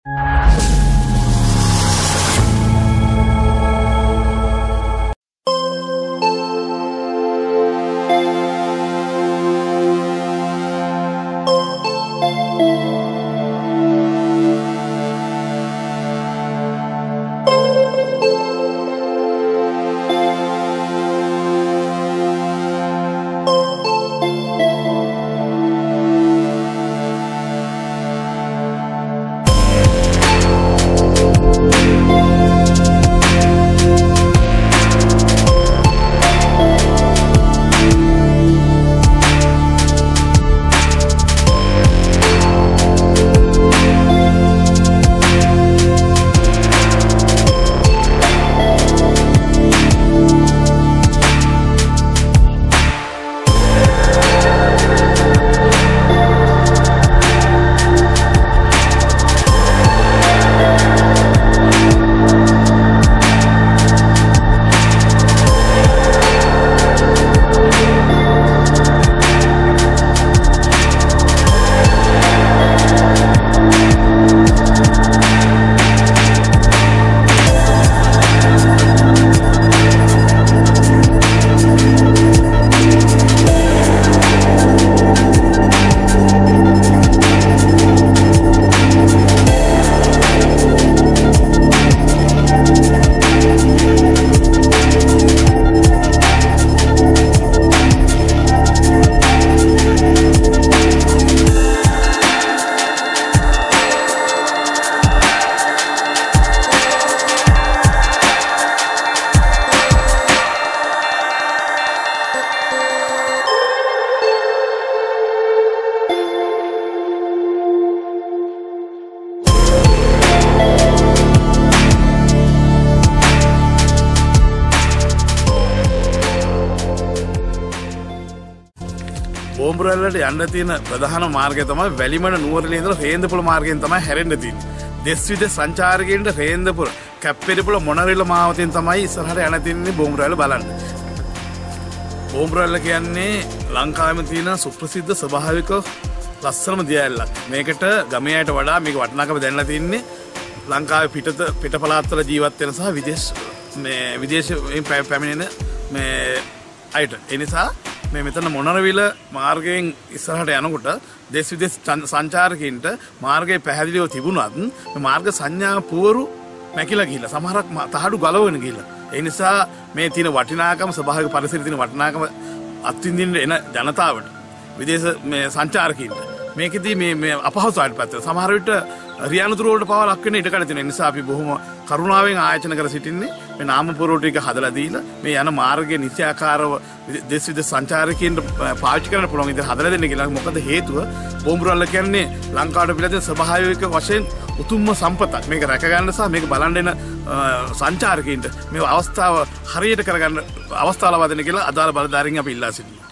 බෝම්බරැල්ලට යන්න තියෙන ප්‍රධාන මාර්ගය තමයි වැලිමඩ නුවරඑළිය ඉඳලා රේන්දපොළ මාර්ගයෙන් තමයි හැරෙන්න තියෙන්නේ. දෙස් විදෙස් සංචාරකයන්ට රේන්දපොළ කැප්පෙටිපොළ මොනරවිල මාවතෙන් තමයි ඉස්සරහට යන්න තියෙන්නේ බෝම්බරැල්ල බලන්න. බෝම්බරැල්ල කියන්නේ ලංකාවේම තියෙන සුප්‍රසිද්ධ ස්වභාවික ලස්සනම දියඇල්ලක්. මේකට ගමේ අයට වඩා මේක වටිනාකම දැනලා තින්නේ ලංකාවේ පිට පළාත්වල ජීවත් වෙන සහ විදේශයෙන් පැමිණෙන මේ අයට. ඒ නිසා මේ මෙතන මොනරවිල මාර්ගයෙන් ඉස්සරහට යනකොට දෙස් විදෙස් සංචාරකයන්ට මාර්ගය පැහැදිලිව තිබුණත් මේ මාර්ග සංඥා පුවරු නැකිලා ගිහිල්ලා සමහරක් තහඩු ගලවගෙන ගිහිල්ලා. ඒ නිසා මේ තියෙන වටිනාකම ස්වභාවික පරිසරයේ තියෙන වටිනාකම අත්විඳින්න එන ජනතාවට විදේශ මේ සංචාරකයන්ට මේකෙදී මේ අපහසුතාවයට පත් වෙනවා. සමහර විට රියානුතුරු වලට පවා ලක් වෙන ඉඩකඩ තියෙන නිසා අපි බොහොම කරුණාවෙන් ආයෝජන කර සිටින්නේ මේ නාම පුරවටු ටික හදලා දීලා මේ යන මාර්ගයේ නිශ්චයාකාරව දෙස් විදෙස් සංචාරකයන්ට පාවිච්චි කරන්න පුළුවන් විදිහට හදලා දෙන්න කියලා. මොකද හේතුව බෝම්බරැල්ල කියන්නේ ලංකාවට පිළිදෙන ස්වභාවික වශයෙන් උතුම්ම සම්පතක්. මේක රැක ගන්න සහ මේක බලන්න එන සංචාරකයන්ට මේ අවස්ථාව හරියට කරගන්න අවස්ථාව ලබා දෙන්න කියලා අදාළ බලධාරීන් අපි ඉල්ලා සිටිනවා.